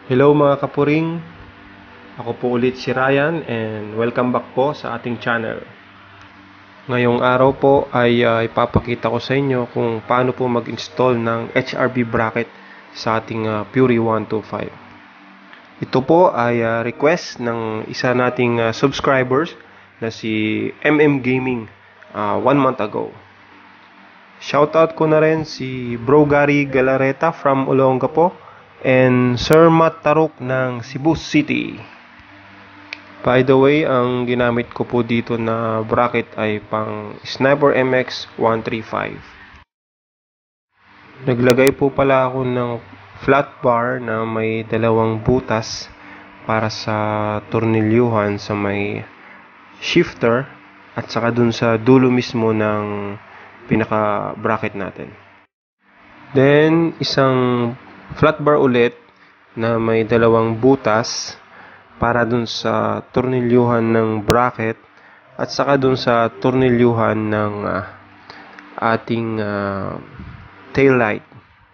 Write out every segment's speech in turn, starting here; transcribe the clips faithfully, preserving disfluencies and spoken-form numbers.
Hello mga kapuring, ako po ulit si Ryan and welcome back po sa ating channel. Ngayong araw po ay uh, ipapakita ko sa inyo kung paano po mag-install ng H R V bracket sa ating uh, Fury one twenty-five. Ito po ay uh, request ng isa nating uh, subscribers na si M M Gaming uh, one month ago. Shoutout ko na rin si Bro Gary Galareta from Olongapo and Sir Matt Taruk ng Cebu City. By the way, ang ginamit ko po dito na bracket ay pang Sniper M X one thirty-five. Naglagay po pala ako ng flat bar na may dalawang butas para sa tornilyuhan sa may shifter at saka dun sa dulo mismo ng pinaka bracket natin. Then, isang flat bar ulit na may dalawang butas para dun sa tornilyuhan ng bracket at saka dun sa tornilyuhan ng uh, ating uh, tail light.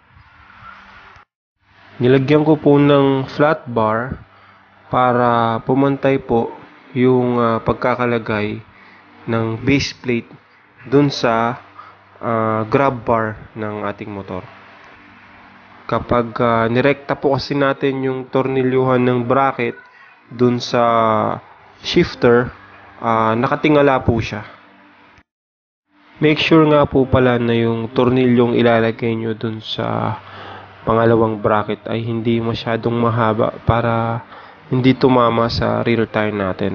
Nilagyan ko po ng flat bar para pumantay po yung uh, pagkakalagay ng base plate dun sa uh, grab bar ng ating motor. Kapag uh, nirekta po kasi natin yung tornilyuhan ng bracket dun sa shifter, uh, nakatingala po siya. Make sure nga po pala na yung tornilyong ilalagay nyo dun sa pangalawang bracket ay hindi masyadong mahaba para hindi tumama sa rear tire natin.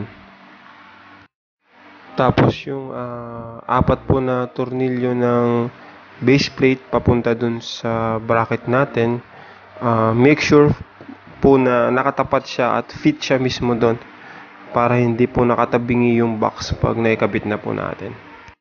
Tapos yung uh, apat po na tornilyo ng base plate papunta dun sa bracket natin, uh, make sure po na nakatapat siya at fit siya mismo dun para hindi po nakatabingi yung box pag naikabit na po natin.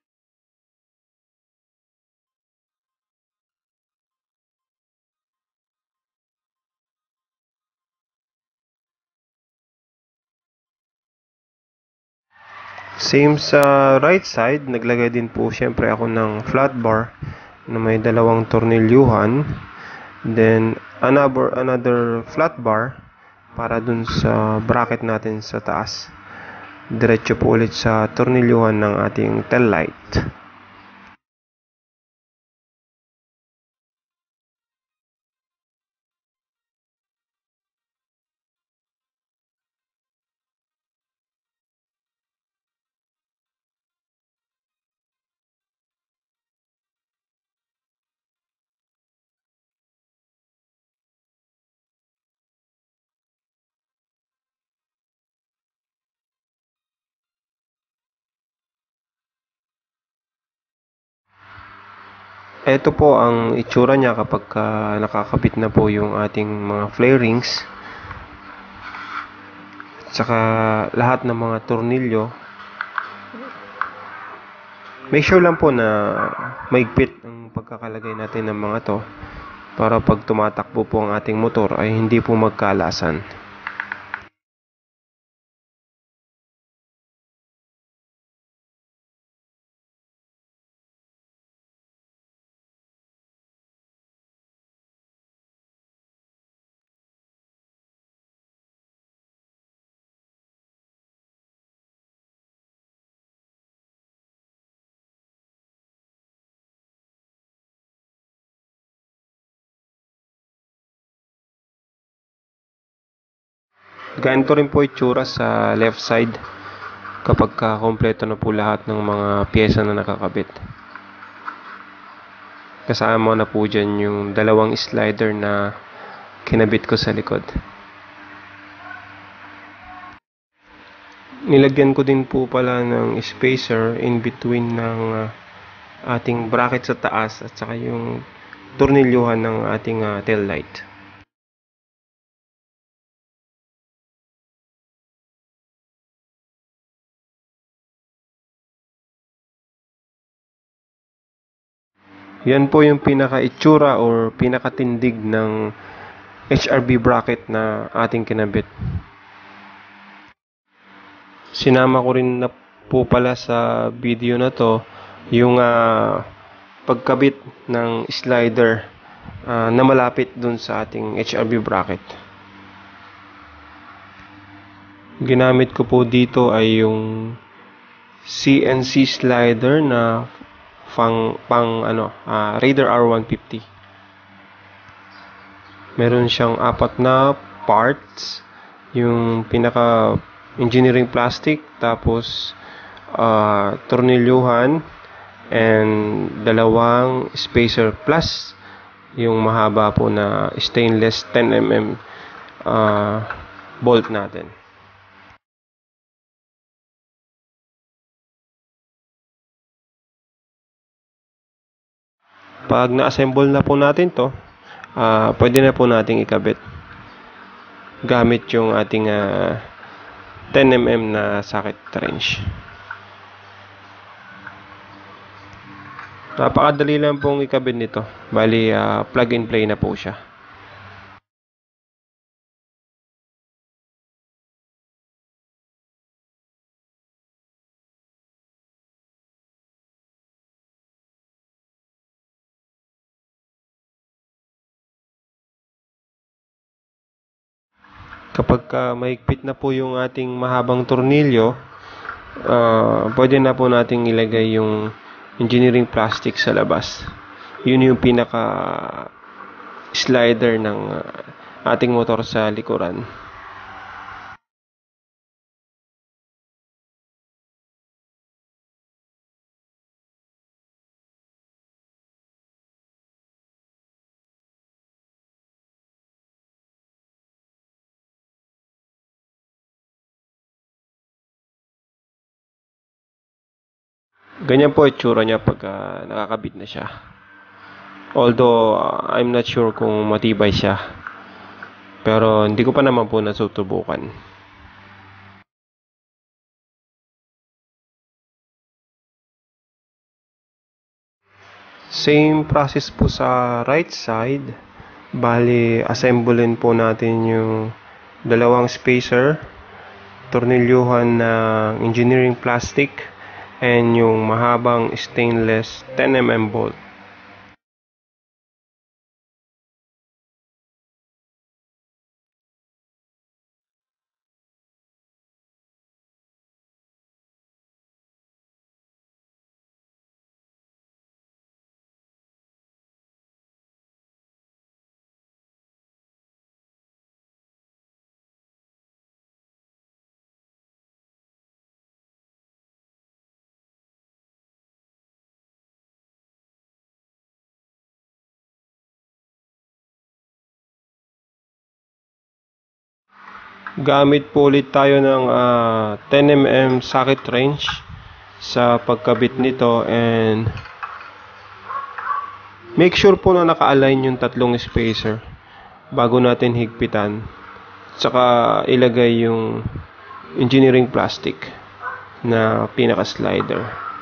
Same sa right side, naglagay din po syempre ako ng flat bar na may dalawang tornilyuhan. Then another another flat bar para dun sa bracket natin sa taas. Diretso po ulit sa tornilyuhan ng ating tail light. Ito po ang itsura niya kapag uh, nakakabit na po yung ating mga flarings. At saka lahat ng mga tornilyo. Make sure lang po na maigpit ang pagkakalagay natin ng mga to para pag tumatakbo po ang ating motor ay hindi po magkalasan. Ganito rin po itsura sa left side kapag kompleto na po lahat ng mga pyesa na nakakabit. Kasama na po dyan yung dalawang slider na kinabit ko sa likod. Nilagyan ko din po pala ng spacer in between ng uh, ating bracket sa taas at saka yung tornilyuhan ng ating uh, tail light. Yan po yung pinaka-itsura or pinakatindig ng H R V bracket na ating kinabit. Sinama ko rin na po pala sa video na to yung uh, pagkabit ng slider uh, na malapit dun sa ating H R V bracket. ginamit ko po dito ay yung C N C slider na pang, pang ano, uh, Raider R one fifty. Meron siyang apat na parts, yung pinaka engineering plastic, tapos uh, tornilyuhan, and dalawang spacer plus yung mahaba po na stainless ten millimeter uh, bolt natin. Pag na-assemble na po natin to, uh, pwede na po nating ikabit gamit yung ating uh, ten millimeter na socket wrench. Napakadali lang pong ikabit nito. Bali, uh, plug and play na po siya. Kapag uh, mahigpit na po yung ating mahabang tornilyo, uh, pwede na po nating ilagay yung engineering plastic sa labas. Yun yung pinaka slider ng uh, ating motor sa likuran. Ganyan po itsura niya pag uh, nakakabit na siya. Although, uh, I'm not sure kung matibay siya. Pero hindi ko pa naman po nasutubukan. Same process po sa right side. Bali, assemblein po natin yung dalawang spacer, tornilyuhan ng engineering plastic, and yung mahabang stainless ten millimeter bolt. Gamit po ulit tayo ng uh, ten millimeter socket wrench sa pagkabit nito, and make sure po na naka-align yung tatlong spacer bago natin higpitan. Saka ilagay yung engineering plastic na pinaka-slider.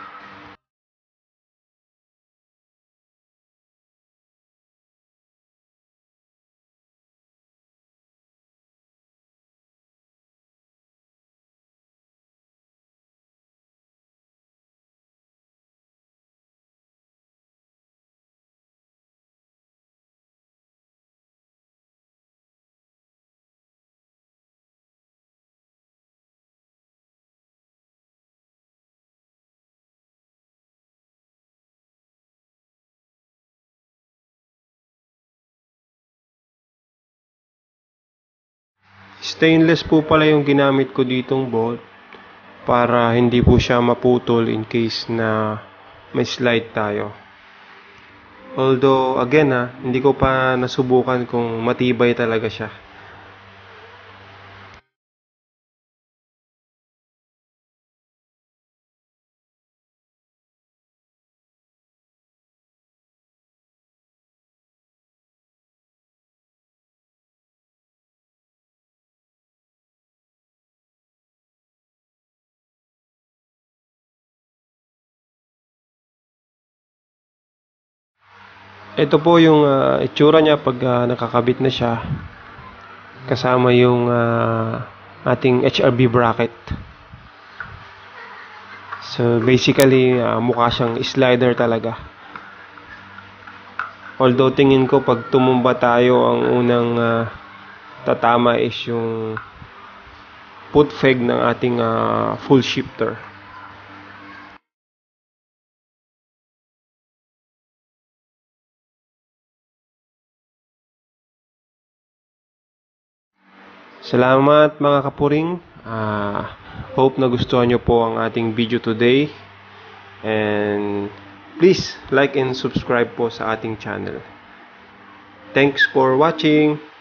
Stainless po pala yung ginamit ko ditong bolt para hindi po siya maputol in case na may slide tayo. Although again ha, hindi ko pa nasubukan kung matibay talaga siya. Ito po yung uh, itsura niya pag uh, nakakabit na siya, kasama yung uh, ating H R B bracket. So basically uh, mukha siyang slider talaga. Although tingin ko pag tumumba tayo, ang unang uh, tatama is yung foot peg ng ating uh, full shifter. Salamat mga kapuring. Uh, hope na gustuhan nyo po ang ating video today. And please like and subscribe po sa ating channel. Thanks for watching.